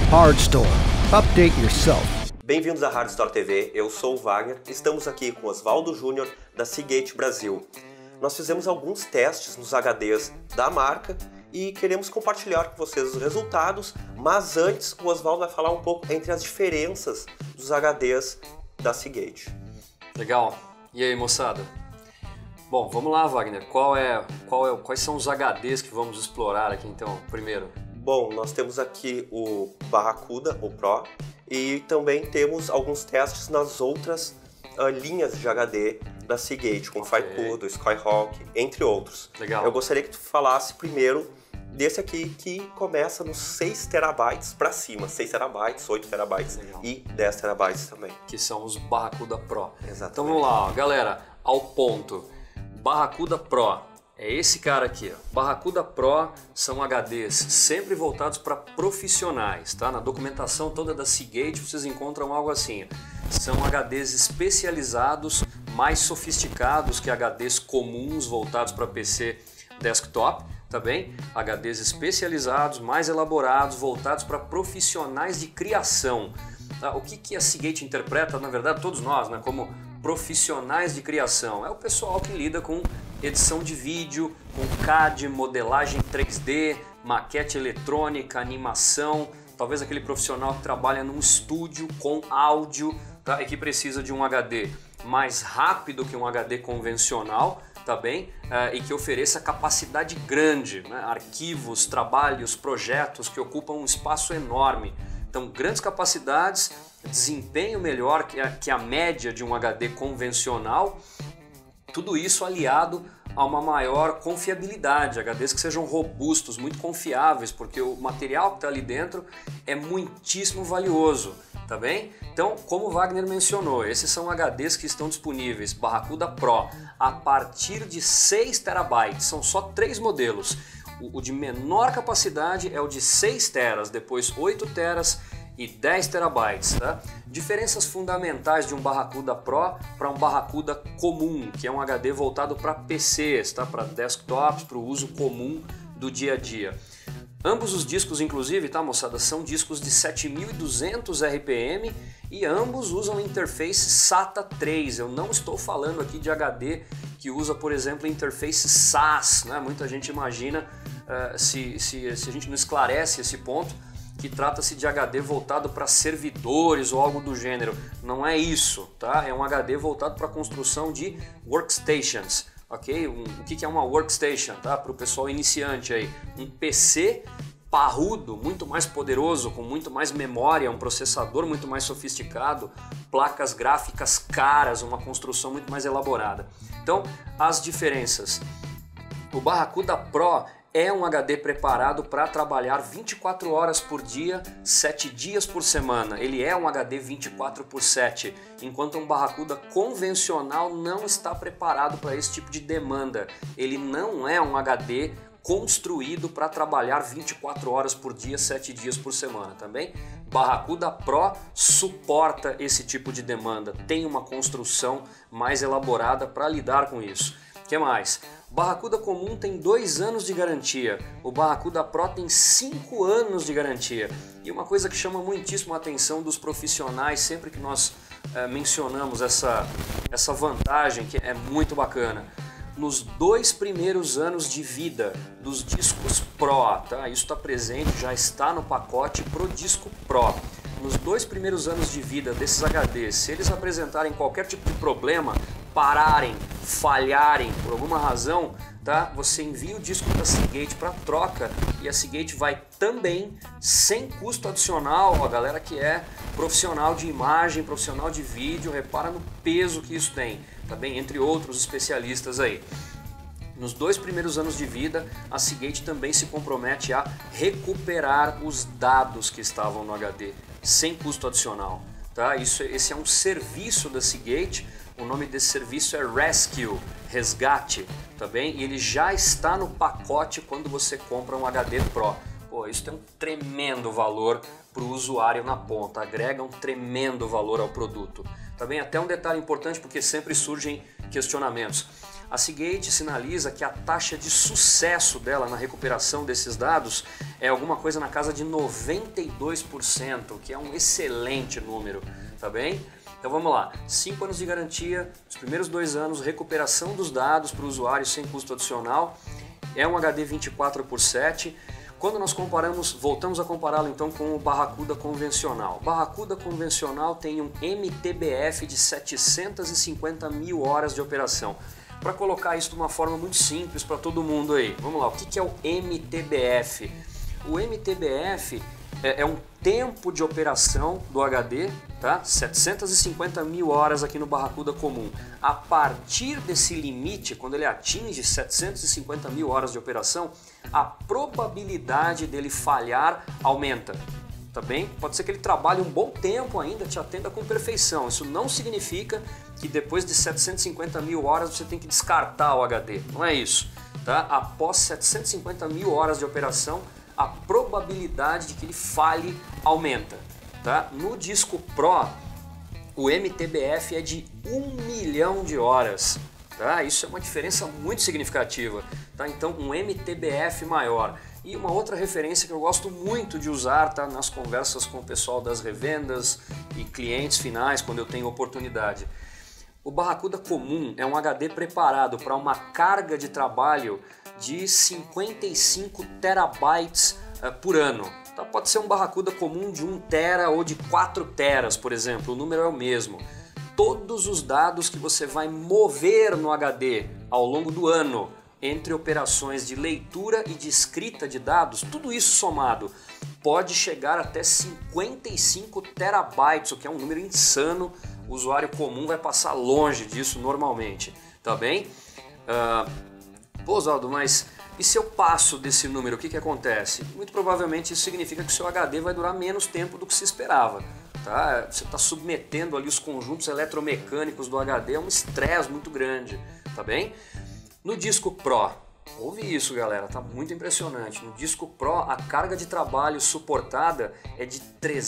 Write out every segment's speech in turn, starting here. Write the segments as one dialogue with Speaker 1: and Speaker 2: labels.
Speaker 1: Hardstore. Update yourself.
Speaker 2: Bem-vindos à Hardstore TV, eu sou o Wagner, estamos aqui com Oswaldo Júnior da Seagate Brasil. Nós fizemos alguns testes nos HDs da marca e queremos compartilhar com vocês os resultados, mas antes o Oswaldo vai falar um pouco entre as diferenças dos HDs da Seagate.
Speaker 3: Legal. E aí, moçada? Bom, vamos lá, Wagner. Quais são os HDs que vamos explorar aqui então, primeiro?
Speaker 2: Bom, nós temos aqui o Barracuda, o Pro, e também temos alguns testes nas outras linhas de HD da Seagate, como
Speaker 3: Okay.
Speaker 2: FireCuda, Skyhawk, entre outros.
Speaker 3: Legal.
Speaker 2: Eu gostaria que tu falasse primeiro desse aqui que começa nos 6 terabytes para cima, 6 terabytes, 8 terabytes
Speaker 3: Legal.
Speaker 2: e 10 terabytes também.
Speaker 3: Que são os Barracuda Pro.
Speaker 2: Exatamente.
Speaker 3: Então vamos lá, ó. Galera, ao ponto. Barracuda Pro é esse cara aqui, ó. Barracuda Pro são HDs sempre voltados para profissionais, tá? Na documentação toda da Seagate vocês encontram algo assim. São HDs especializados, mais sofisticados que HDs comuns voltados para PC desktop, tá bem? HDs especializados, mais elaborados, voltados para profissionais de criação. Tá? O que a Seagate interpreta, na verdade, todos nós, né, como profissionais de criação? É o pessoal que lida com edição de vídeo, com CAD, modelagem 3D, maquete eletrônica, animação, talvez aquele profissional que trabalha num estúdio com áudio, tá? E que precisa de um HD mais rápido que um HD convencional, tá bem? E que ofereça capacidade grande, né? Arquivos, trabalhos, projetos que ocupam um espaço enorme. Então, grandes capacidades, desempenho melhor que a média de um HD convencional, tudo isso aliado a uma maior confiabilidade, HDs que sejam robustos, muito confiáveis, porque o material que está ali dentro é muitíssimo valioso, tá bem? Então, como o Wagner mencionou, esses são HDs que estão disponíveis, Barracuda Pro, a partir de 6 terabytes, são só 3 modelos. O de menor capacidade é o de 6 teras, depois 8 teras e 10 terabytes. Tá? Diferenças fundamentais de um Barracuda Pro para um Barracuda comum, que é um HD voltado para PCs, tá? Para desktops, para o uso comum do dia a dia. Ambos os discos, inclusive, tá, moçada, são discos de 7200 RPM e ambos usam interface SATA 3. Eu não estou falando aqui de HD que usa, por exemplo, interface SAS, né? Muita gente imagina, se a gente não esclarece esse ponto, que trata-se de HD voltado para servidores ou algo do gênero. Não é isso, tá? É um HD voltado para a construção de workstations. Ok? O que é uma workstation, tá? Para o pessoal iniciante aí, um PC parrudo, muito mais poderoso, com muito mais memória, um processador muito mais sofisticado, placas gráficas caras, uma construção muito mais elaborada. Então, as diferenças. O Barracuda Pro é um HD preparado para trabalhar 24 horas por dia, 7 dias por semana. Ele é um HD 24/7, enquanto um Barracuda convencional não está preparado para esse tipo de demanda. Ele não é um HD construído para trabalhar 24 horas por dia, 7 dias por semana, também. Barracuda Pro suporta esse tipo de demanda, tem uma construção mais elaborada para lidar com isso. O que mais? O Barracuda comum tem 2 anos de garantia, o Barracuda Pro tem 5 anos de garantia. E uma coisa que chama muitíssimo a atenção dos profissionais sempre que nós mencionamos essa vantagem, que é muito bacana. Nos 2 primeiros anos de vida dos discos Pro, tá? Isso está presente, já está no pacote pro disco Pro. Nos 2 primeiros anos de vida desses HDs, se eles apresentarem qualquer tipo de problema, pararem, falharem por alguma razão, tá? Você envia o disco da Seagate para troca e a Seagate vai também, sem custo adicional, a galera que é profissional de imagem, profissional de vídeo, repara no peso que isso tem, tá bem? Entre outros especialistas aí. Nos 2 primeiros anos de vida, a Seagate também se compromete a recuperar os dados que estavam no HD, sem custo adicional. Tá? Esse é um serviço da Seagate, o nome desse serviço é Rescue, resgate, tá bem? E ele já está no pacote quando você compra um HD Pro. Pô, isso tem um tremendo valor para o usuário na ponta, agrega um tremendo valor ao produto. Tá bem? Até um detalhe importante, porque sempre surgem questionamentos. A Seagate sinaliza que a taxa de sucesso dela na recuperação desses dados é alguma coisa na casa de 92%, que é um excelente número, tá bem? Então vamos lá, 5 anos de garantia, os primeiros 2 anos, recuperação dos dados para o usuário sem custo adicional, é um HD 24/7. Quando nós comparamos, voltamos a compará-lo então com o Barracuda convencional. O Barracuda convencional tem um MTBF de 750 mil horas de operação. Para colocar isso de uma forma muito simples para todo mundo aí, vamos lá, o que é o MTBF? O MTBF é um tempo de operação do HD, tá? 750 mil horas aqui no Barracuda comum. A partir desse limite, quando ele atinge 750 mil horas de operação, a probabilidade dele falhar aumenta. Tá bem? Pode ser que ele trabalhe um bom tempo ainda, te atenda com perfeição. Isso não significa que depois de 750 mil horas você tem que descartar o HD. Não é isso. Tá? Após 750 mil horas de operação, a probabilidade de que ele falhe aumenta. Tá? No disco Pro, o MTBF é de 1 milhão de horas. Tá? Isso é uma diferença muito significativa. Tá? Então, um MTBF maior. E uma outra referência que eu gosto muito de usar, tá, nas conversas com o pessoal das revendas e clientes finais, quando eu tenho oportunidade. O Barracuda comum é um HD preparado para uma carga de trabalho de 55 terabytes por ano. Tá? Pode ser um Barracuda comum de 1 tera ou de 4 teras, por exemplo, o número é o mesmo. Todos os dados que você vai mover no HD ao longo do ano, entre operações de leitura e de escrita de dados, tudo isso somado pode chegar até 55 terabytes, o que é um número insano. O usuário comum vai passar longe disso normalmente, tá bem? Pô, Oswaldo, mas e se eu passo desse número, o que acontece? Muito provavelmente isso significa que o seu HD vai durar menos tempo do que se esperava. Tá? Você está submetendo ali os conjuntos eletromecânicos do HD a um estresse muito grande, tá bem? No disco Pro, ouve isso galera, tá muito impressionante. No disco Pro a carga de trabalho suportada é de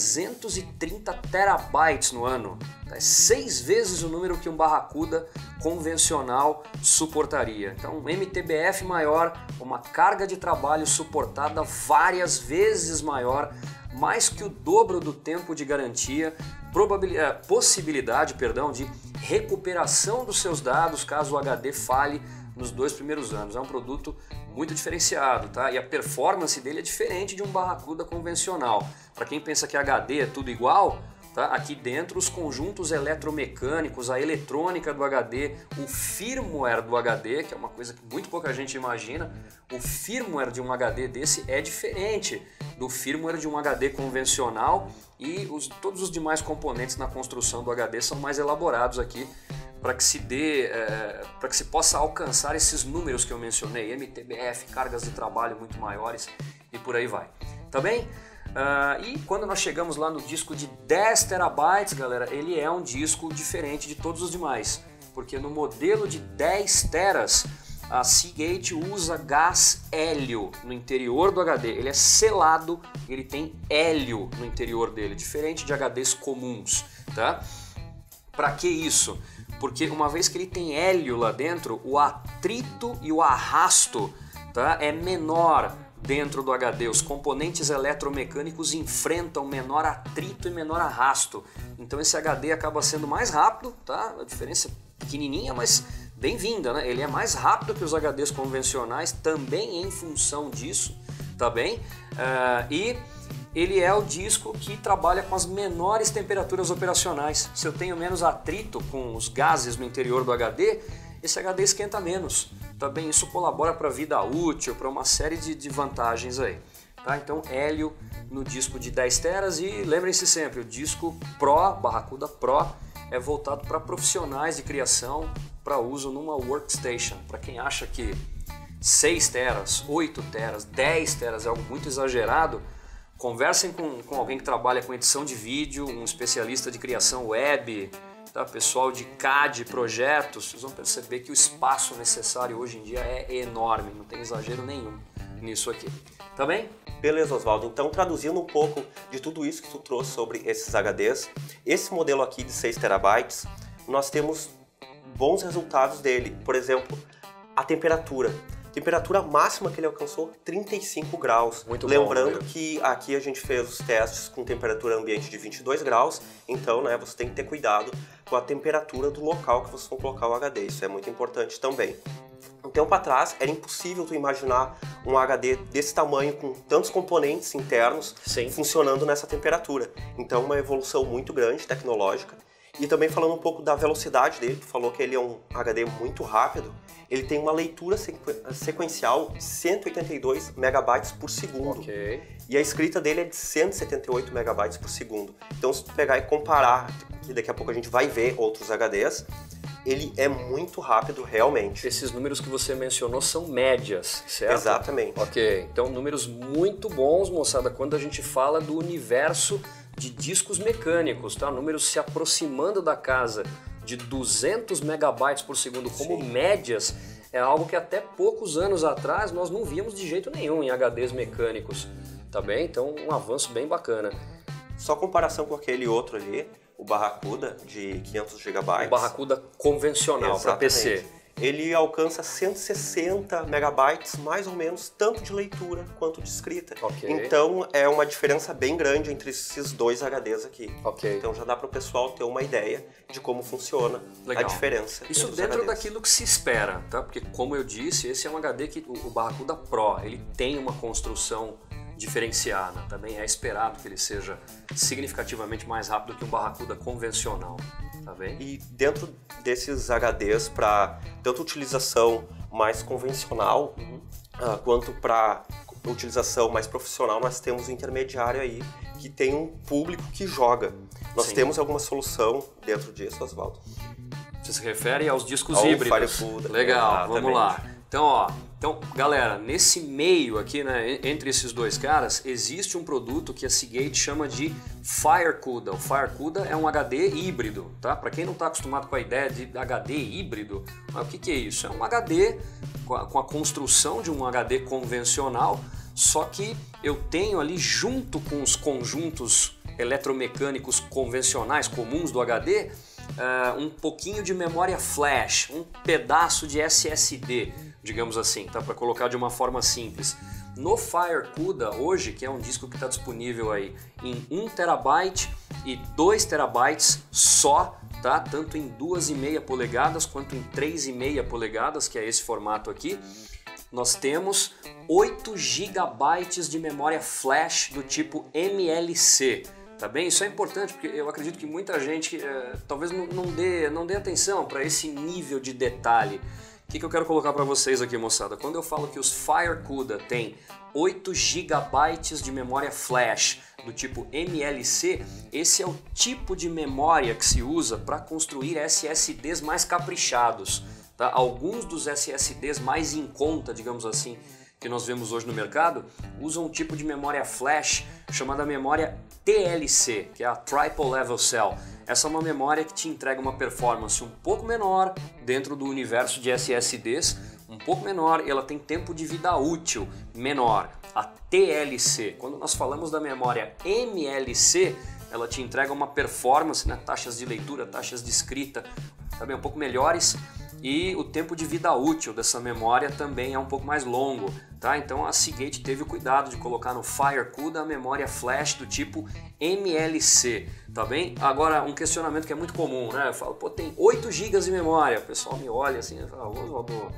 Speaker 3: 330 terabytes no ano. É 6 vezes o número que um Barracuda convencional suportaria. Então um MTBF maior, uma carga de trabalho suportada várias vezes maior, mais que o dobro do tempo de garantia, possibilidade de recuperação dos seus dados caso o HD falhe nos 2 primeiros anos. É um produto muito diferenciado, tá? E a performance dele é diferente de um Barracuda convencional. Para quem pensa que HD é tudo igual, tá? Aqui dentro os conjuntos eletromecânicos, a eletrônica do HD, o firmware do HD, que é uma coisa que muito pouca gente imagina, o firmware de um HD desse é diferente do firmware de um HD convencional e todos os demais componentes na construção do HD são mais elaborados aqui para que se possa alcançar esses números que eu mencionei, MTBF, cargas de trabalho muito maiores e por aí vai. Tá bem? E quando nós chegamos lá no disco de 10 terabytes, galera, ele é um disco diferente de todos os demais, porque no modelo de 10 teras, a Seagate usa gás hélio no interior do HD, ele é selado, ele tem hélio no interior dele, diferente de HDs comuns, tá? Para que isso? Porque uma vez que ele tem hélio lá dentro, o atrito e o arrasto, tá, é menor dentro do HD. Os componentes eletromecânicos enfrentam menor atrito e menor arrasto. Então esse HD acaba sendo mais rápido, tá? A diferença é pequenininha, mas bem-vinda, né? Ele é mais rápido que os HDs convencionais, também em função disso, tá bem? E ele é o disco que trabalha com as menores temperaturas operacionais. Se eu tenho menos atrito com os gases no interior do HD, esse HD esquenta menos. Tá bem? Isso colabora para a vida útil, para uma série de vantagens aí. Tá? Então, hélio no disco de 10 teras e lembrem-se sempre, o disco Pro, Barracuda Pro, é voltado para profissionais de criação, para uso numa workstation. Para quem acha que 6 teras, 8 teras, 10 teras é algo muito exagerado, conversem com alguém que trabalha com edição de vídeo, um especialista de criação web, tá? Pessoal de CAD, projetos, vocês vão perceber que o espaço necessário hoje em dia é enorme, não tem exagero nenhum nisso aqui. Tá bem?
Speaker 2: Beleza, Oswaldo. Então, traduzindo um pouco de tudo isso que tu trouxe sobre esses HDs, esse modelo aqui de 6 terabytes, nós temos bons resultados dele. Por exemplo, a temperatura. Temperatura máxima que ele alcançou, 35 graus.
Speaker 3: Muito
Speaker 2: Lembrando
Speaker 3: bom,
Speaker 2: que aqui a gente fez os testes com temperatura ambiente de 22 graus, então né, você tem que ter cuidado com a temperatura do local que vocês vão colocar o HD, isso é muito importante também. Um tempo atrás era impossível tu imaginar um HD desse tamanho com tantos componentes internos funcionando nessa temperatura. Então uma evolução muito grande tecnológica. E também falando um pouco da velocidade dele, tu falou que ele é um HD muito rápido, ele tem uma leitura sequencial de 182 megabytes por segundo. E a escrita dele é de 178 megabytes por segundo. Então se tu pegar e comparar, que daqui a pouco a gente vai ver outros HDs, ele é muito rápido realmente.
Speaker 3: Esses números que você mencionou são médias, certo?
Speaker 2: Exatamente.
Speaker 3: Ok, então números muito bons, moçada, quando a gente fala do universo de discos mecânicos, tá? Números se aproximando da casa de 200 megabytes por segundo como médias, é algo que até poucos anos atrás nós não víamos de jeito nenhum em HDs mecânicos, tá bem? Então um avanço bem bacana.
Speaker 2: Só comparação com aquele outro ali, o Barracuda de 500 GB.
Speaker 3: O Barracuda convencional para PC.
Speaker 2: Ele alcança 160 megabytes, mais ou menos, tanto de leitura quanto de escrita. Então é uma diferença bem grande entre esses dois HDs aqui. Então já dá para o pessoal ter uma ideia de como funciona a diferença.
Speaker 3: Isso dentro daquilo que se espera, tá? Porque como eu disse, esse é um HD que o Barracuda Pro, ele tem uma construção diferenciada, também é esperado que ele seja significativamente mais rápido que um Barracuda convencional, tá bem?
Speaker 2: E dentro desses HDs para tanto utilização mais convencional quanto para utilização mais profissional, nós temos um intermediário aí que tem um público que joga. Nós temos alguma solução dentro disso, Oswaldo?
Speaker 3: Você se refere aos discos híbridos?
Speaker 2: Firecuda.
Speaker 3: Legal, vamos lá. Então, galera, nesse meio aqui, né, entre esses dois caras, existe um produto que a Seagate chama de Firecuda. O Firecuda é um HD híbrido, tá? Para quem não está acostumado com a ideia de HD híbrido, o que é isso? É um HD com a construção de um HD convencional, só que eu tenho ali junto com os conjuntos eletromecânicos convencionais comuns do HD, um pouquinho de memória flash, um pedaço de SSD, digamos assim, tá? Para colocar de uma forma simples. No Firecuda hoje, que é um disco que está disponível aí em 1 TB e 2 TB só, tá? Tanto em 2,5 polegadas quanto em 3,5 polegadas, que é esse formato aqui, nós temos 8 GB de memória flash do tipo MLC. Tá bem? Isso é importante porque eu acredito que muita gente talvez não dê atenção para esse nível de detalhe. O que eu quero colocar para vocês aqui, moçada? Quando eu falo que os Firecuda têm 8 GB de memória flash do tipo MLC, esse é o tipo de memória que se usa para construir SSDs mais caprichados. Tá? Alguns dos SSDs mais em conta, digamos assim, que nós vemos hoje no mercado, usam um tipo de memória flash chamada memória TLC, que é a Triple Level Cell. Essa é uma memória que te entrega uma performance um pouco menor dentro do universo de SSDs, um pouco menor, e ela tem tempo de vida útil menor. A TLC, quando nós falamos da memória MLC, ela te entrega uma performance, né, taxas de leitura, taxas de escrita, também um pouco melhores, e o tempo de vida útil dessa memória também é um pouco mais longo, tá? Então a Seagate teve o cuidado de colocar no Firecuda a memória flash do tipo MLC, tá bem? Agora, um questionamento que é muito comum, né? Eu falo, pô, tem 8 GB de memória. O pessoal me olha assim e fala, Oswaldo,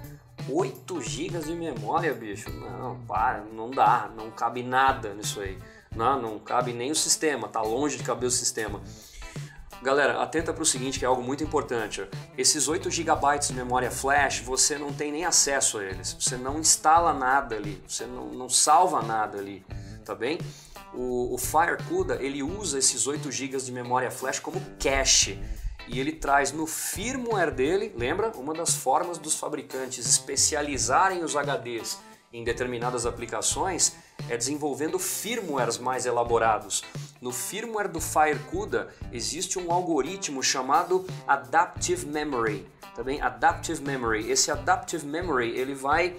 Speaker 3: 8 GB de memória, bicho? Não, para, não dá, não cabe nada nisso aí. Não cabe nem o sistema, tá longe de caber o sistema. Galera, atenta para o seguinte, que é algo muito importante. Esses 8 GB de memória flash, você não tem nem acesso a eles. Você não instala nada ali, você não salva nada ali, tá bem? O Firecuda, ele usa esses 8 GB de memória flash como cache. E ele traz no firmware dele, lembra? Uma das formas dos fabricantes especializarem os HDs em determinadas aplicações é desenvolvendo firmwares mais elaborados. No firmware do Firecuda existe um algoritmo chamado Adaptive Memory, tá bem? Adaptive Memory. Esse Adaptive Memory, ele vai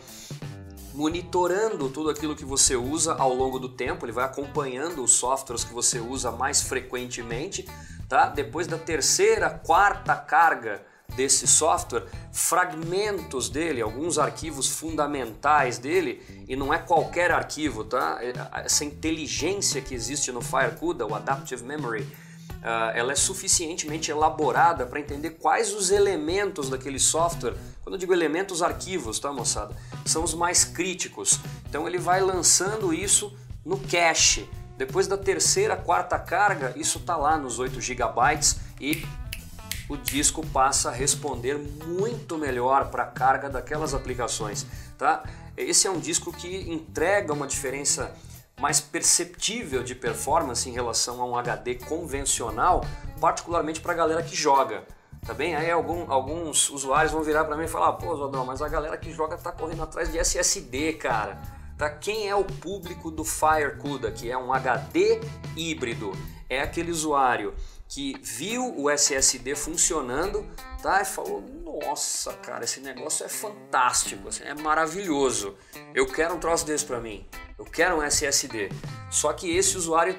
Speaker 3: monitorando tudo aquilo que você usa ao longo do tempo, ele vai acompanhando os softwares que você usa mais frequentemente, tá? Depois da terceira, quarta carga desse software, fragmentos dele, alguns arquivos fundamentais dele, e não é qualquer arquivo, tá? Essa inteligência que existe no FireCuda, o Adaptive Memory, ela é suficientemente elaborada para entender quais os elementos daquele software. Quando eu digo elementos, arquivos, tá, moçada? São os mais críticos. Então ele vai lançando isso no cache. Depois da terceira, quarta carga, isso está lá nos 8 GB e o disco passa a responder muito melhor para a carga daquelas aplicações, tá? Esse é um disco que entrega uma diferença mais perceptível de performance em relação a um HD convencional, particularmente para a galera que joga, tá bem? Aí alguns usuários vão virar para mim e falar, pô, Zodão, mas a galera que joga tá correndo atrás de SSD, cara. Tá? Quem é o público do FireCuda, que é um HD híbrido? É aquele usuário que viu o SSD funcionando, tá? E falou, nossa, cara, esse negócio é fantástico, assim, é maravilhoso. Eu quero um troço desse para mim. Eu quero um SSD. Só que esse usuário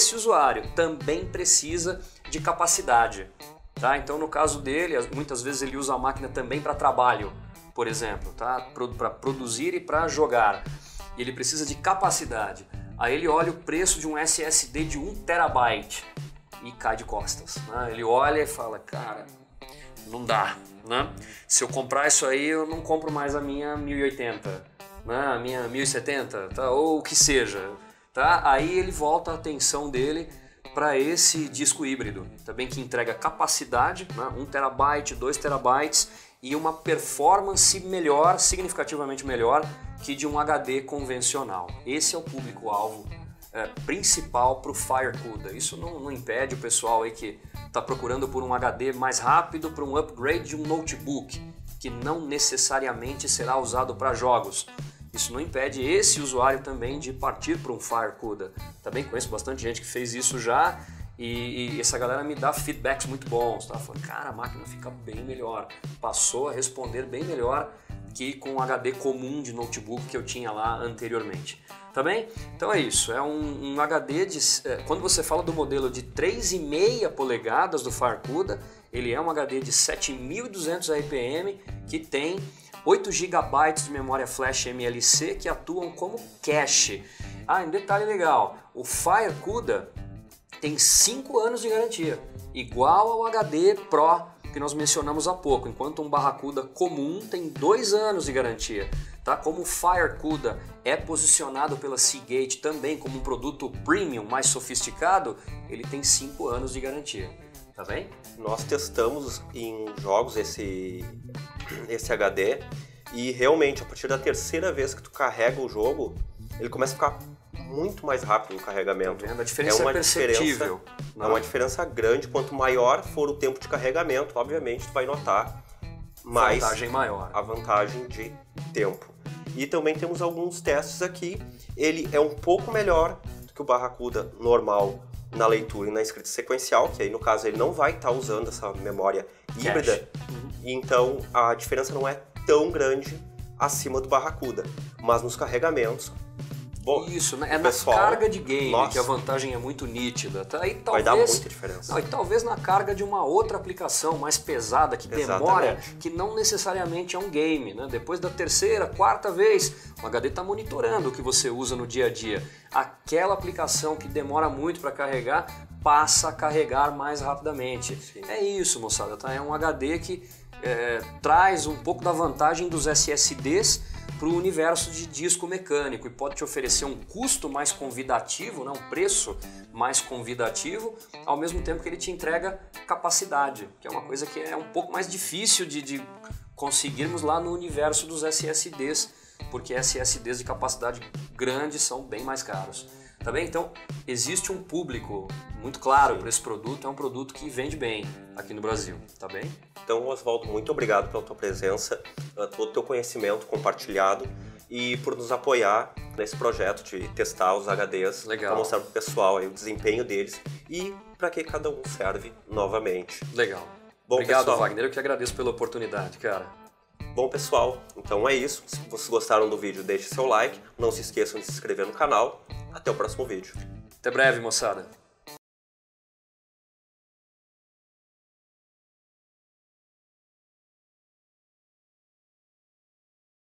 Speaker 3: também precisa de capacidade, tá? Então, no caso dele, muitas vezes ele usa a máquina também para trabalho, por exemplo, tá? Para produzir e para jogar. E ele precisa de capacidade. Aí ele olha o preço de um SSD de 1 TB e cai de costas, né? Ele olha e fala, cara, não dá, né? Se eu comprar isso aí, eu não compro mais a minha 1080, né? A minha 1070, tá? Ou o que seja, tá? Aí ele volta a atenção dele para esse disco híbrido, também que entrega capacidade, né? 1 TB, 2 TB e uma performance melhor, significativamente melhor que de um HD convencional. Esse é o público-alvo principal para o FireCuda. Isso não impede o pessoal aí que está procurando por um HD mais rápido, para um upgrade de um notebook, que não necessariamente será usado para jogos. Isso não impede esse usuário também de partir para um FireCuda. Também conheço bastante gente que fez isso já e essa galera me dá feedbacks muito bons. Tá? Fala, cara, a máquina fica bem melhor, passou a responder bem melhor que com o HD comum de notebook que eu tinha lá anteriormente. Tá bem? Então é isso, é um HD de... quando você fala do modelo de 3,5 polegadas do FireCuda, ele é um HD de 7200 RPM que tem 8 GB de memória flash MLC que atuam como cache. Ah, um detalhe legal, o FireCuda tem 5 anos de garantia, igual ao HD Pro que nós mencionamos há pouco, enquanto um Barracuda comum tem 2 anos de garantia. Tá? Como o FireCuda é posicionado pela Seagate também como um produto premium mais sofisticado, ele tem 5 anos de garantia. Tá bem?
Speaker 2: Nós testamos em jogos esse HD e realmente a partir da terceira vez que tu carrega o jogo, ele começa a ficar muito mais rápido no carregamento.
Speaker 3: A diferença é perceptível.
Speaker 2: É uma diferença grande. Quanto maior for o tempo de carregamento, obviamente tu vai notar mais a vantagem de tempo. E também temos alguns testes aqui. Ele é um pouco melhor do que o Barracuda normal na leitura e na escrita sequencial, que aí no caso ele não vai estar usando essa memória híbrida. E então a diferença não é tão grande acima do Barracuda. Mas nos carregamentos... Bom,
Speaker 3: isso, é na carga de game que a vantagem é muito nítida. Tá? E talvez,
Speaker 2: vai dar muita diferença.
Speaker 3: E talvez na carga de uma outra aplicação mais pesada, que demora, que não necessariamente é um game. Né? Depois da terceira, quarta vez, o HD está monitorando o que você usa no dia a dia. Aquela aplicação que demora muito para carregar, passa a carregar mais rapidamente. Sim. É isso, moçada. Tá? É um HD que traz um pouco da vantagem dos SSDs para o universo de disco mecânico e pode te oferecer um custo mais convidativo, né? Um preço mais convidativo, ao mesmo tempo que ele te entrega capacidade, que é uma coisa que é um pouco mais difícil de conseguirmos lá no universo dos SSDs, porque SSDs de capacidade grande são bem mais caros. Tá bem? Então, existe um público muito claro para esse produto, é um produto que vende bem aqui no Brasil, tá bem?
Speaker 2: Então, Oswaldo, muito obrigado pela tua presença, todo o teu conhecimento compartilhado e por nos apoiar nesse projeto de testar os HDs para mostrar para o pessoal aí o desempenho deles e para que cada um serve novamente.
Speaker 3: Legal.
Speaker 2: Bom,
Speaker 3: obrigado,
Speaker 2: pessoal.
Speaker 3: Wagner. Eu que agradeço pela oportunidade, cara.
Speaker 2: Bom, pessoal, então é isso. Se vocês gostaram do vídeo, deixe seu like. Não se esqueçam de se inscrever no canal. Até o próximo vídeo.
Speaker 3: Até breve, moçada.